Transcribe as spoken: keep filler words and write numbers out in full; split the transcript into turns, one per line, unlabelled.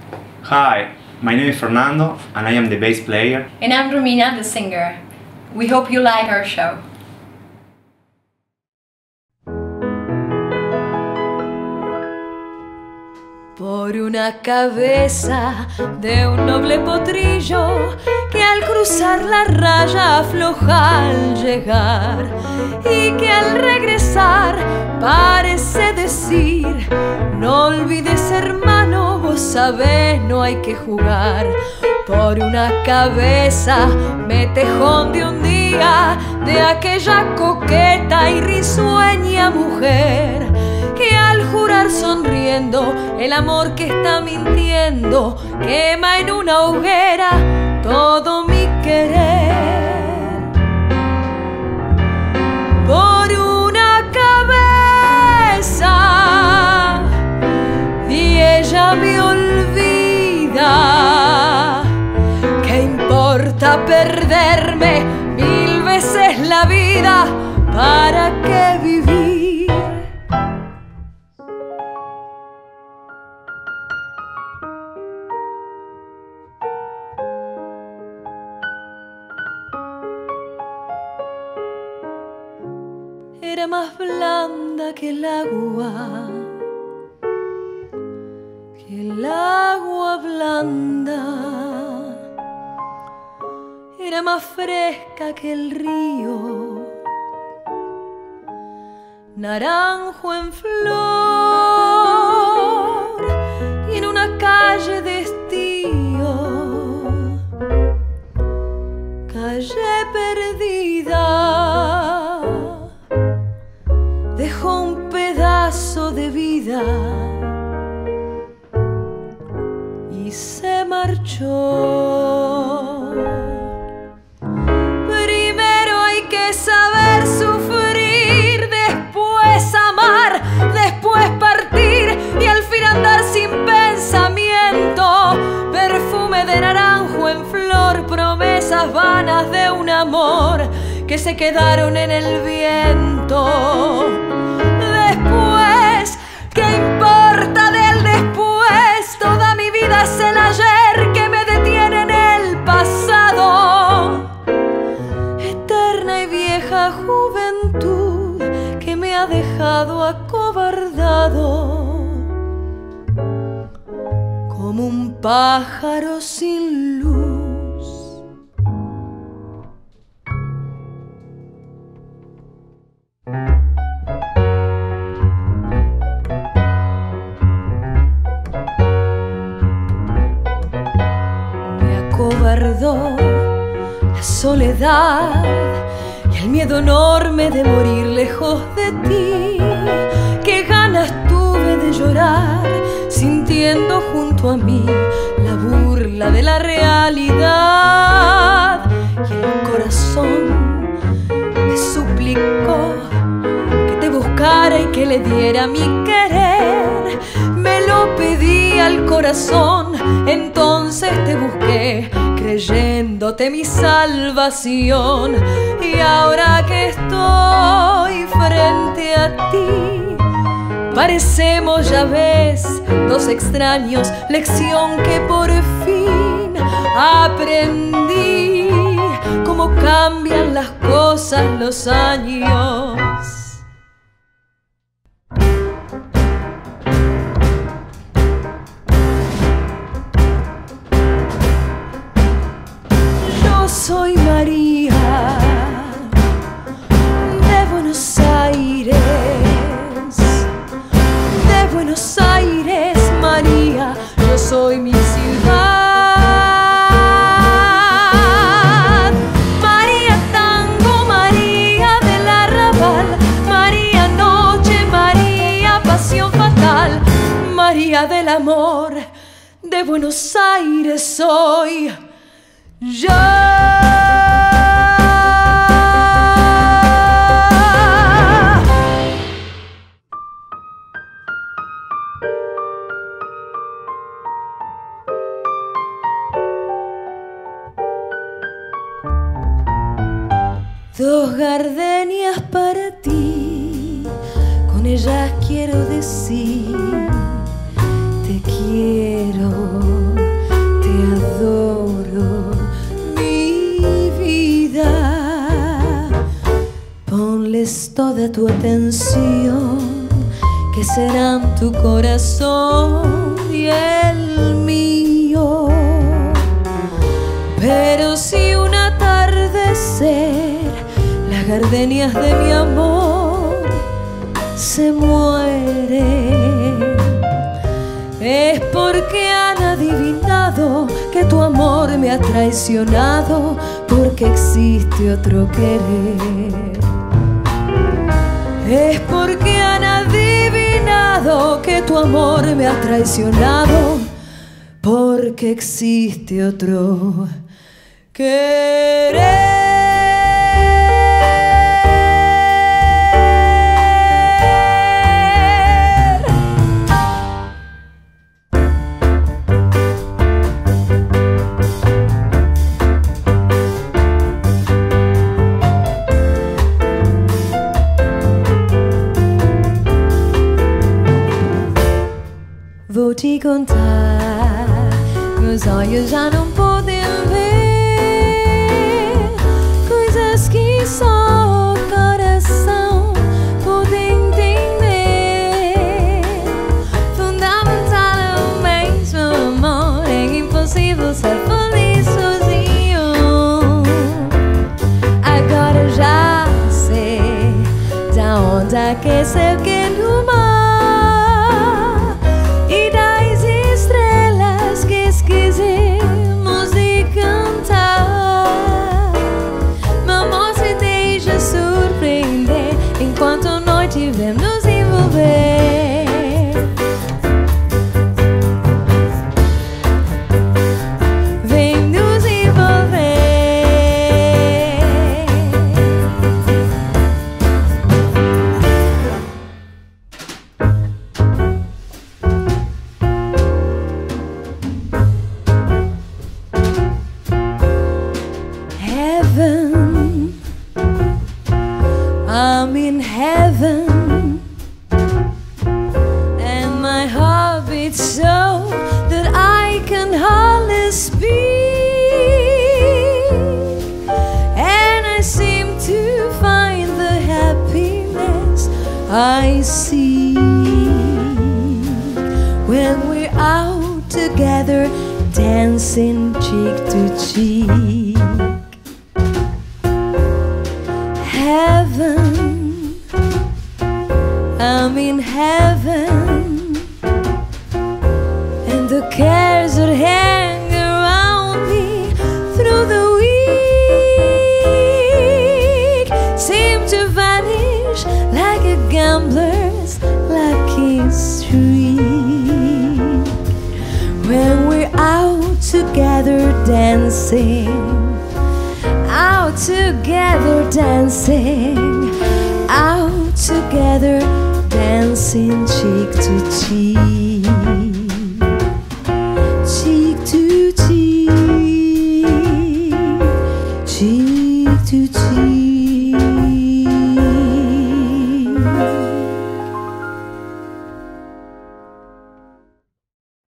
Hi, my name is Fernando and I am the bass player.
And I'm Romina, the singer. We hope you like our show.
Por una cabeza de un noble potrillo que al cruzar la raya afloja al llegar y que al regresar parece decir: no olvides, hermano, vos sabés, no hay que jugar. Por una cabeza metejón de un día de aquella coqueta y risueña mujer que al jurar sonriendo el amor que está mintiendo quema en una hoguera todo mi querer. Por una cabeza y ella me olvida. ¿Qué importa perderme mil veces la vida? ¿Para qué vivir? Era más blanda que el agua, que el agua blanda. Era más fresca que el río, naranjo en flor y en una calle de estío, calle perdida, dejó un pedazo de vida y se marchó. Primero hay que saber sufrir, después amar, después partir y al fin andar sin pensamiento. Perfume de naranjo en flor, promesas vanas de un amor que se quedaron en el viento. Después, ¿qué importa del después? Toda mi vida es el ayer que me detiene en el pasado. Eterna y vieja juventud que me ha dejado acobardado como un pájaro sin luz. La soledad y el miedo enorme de morir lejos de ti. Qué ganas tuve de llorar sintiendo junto a mí la burla de la realidad. Y el corazón me suplicó que te buscara y que le diera mi querer. Me lo pedí al corazón, entonces te busqué, creyéndote mi salvación. Y ahora que estoy frente a ti, parecemos, ya ves, dos extraños, lección que por fin aprendí. Cómo cambian las cosas los años. Soy María de Buenos Aires, de Buenos Aires, María, yo soy mi ciudad. María tango, María del arrabal, María noche, María pasión fatal, María del amor, de Buenos Aires soy yo. Dos gardenias para ti, con ellas quiero decir te quiero. toda tu atención, que serán tu corazón y el mío. Pero si un atardecer las gardenias de mi amor se mueren, es porque han adivinado que tu amor me ha traicionado, porque existe otro querer. Es porque han adivinado que tu amor me ha traicionado, porque existe otro querer. Vou te contar, meus olhos já não podem ver coisas que só o coração pode entender. Fundamentalmente o amor é impossível ser feliz sozinho. Agora já sei da onde aquece o que no mar. Quisemos e cantar, meu amor, se deixa surpreender enquanto a noite vem nos envolver. Vem nos envolver. I'm in heaven, and my heart beats so that I can hardly speak, and I seem to find the happiness I see when we're out together, dancing cheek to cheek. Heaven, I'm in heaven, and the cares that hang around me through the week seem to vanish like a gambler's lucky streak when we're out together dancing. Out together dancing, out together dancing cheek to cheek.